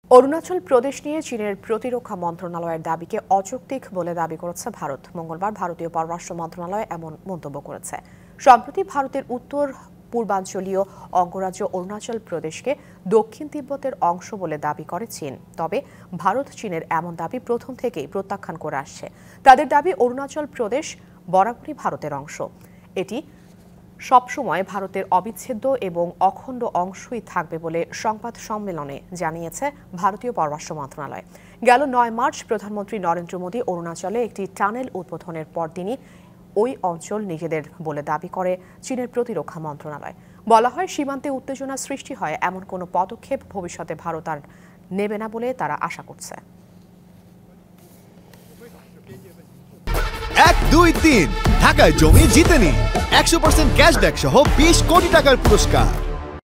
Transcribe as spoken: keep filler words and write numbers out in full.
অরুণাচল প্রদেশ নিয়ে চীনের প্রতিরক্ষা মন্ত্রণালয়ের দাবিকে অযৌক্তিক বলে দাবি করেছে ভারত। মঙ্গলবার ভারতীয় পররাষ্ট্র মন্ত্রণালয় এমন মন্তব্য করেছে। সম্প্রতি ভারতের উত্তর পূর্বাঞ্চলীয় অঙ্গরাজ্য অরুণাচল প্রদেশকে দক্ষিণ তিব্বতের অংশ বলে দাবি করে চীন। তবে ভারত চীনের এমন দাবি প্রথম থেকেই প্রত্যাখ্যান করে আসছে। তাদের দাবি অরুণাচল প্রদেশ বরাবরই ভারতের অংশ। এটি সবসময় ভারতের অবিচ্ছেদ্য এবং অখণ্ড অংশই থাকবে বলে সংবাদ সম্মেলনে জানিয়েছে ভারতীয় পররাষ্ট্র মন্ত্রণালয়। গেল নয় মার্চ প্রধানমন্ত্রী নরেন্দ্র মোদী অরুণাচলে একটি টানেল উদ্বোধনের পরদিনই ওই অঞ্চল নিজেদের বলে দাবি করে চীনের প্রতিরক্ষা মন্ত্রণালয়। বলা হয়, সীমান্তে উত্তেজনা সৃষ্টি হয় এমন কোনো পদক্ষেপ ভবিষ্যতে ভারত আর নেবে না বলে তারা আশা করছে। এক দুই তিন ঢাকায় জমি জিতে নিন একশো পার্সেন্ট ক্যাশব্যাক সহ বিশ কোটি টাকার পুরস্কার।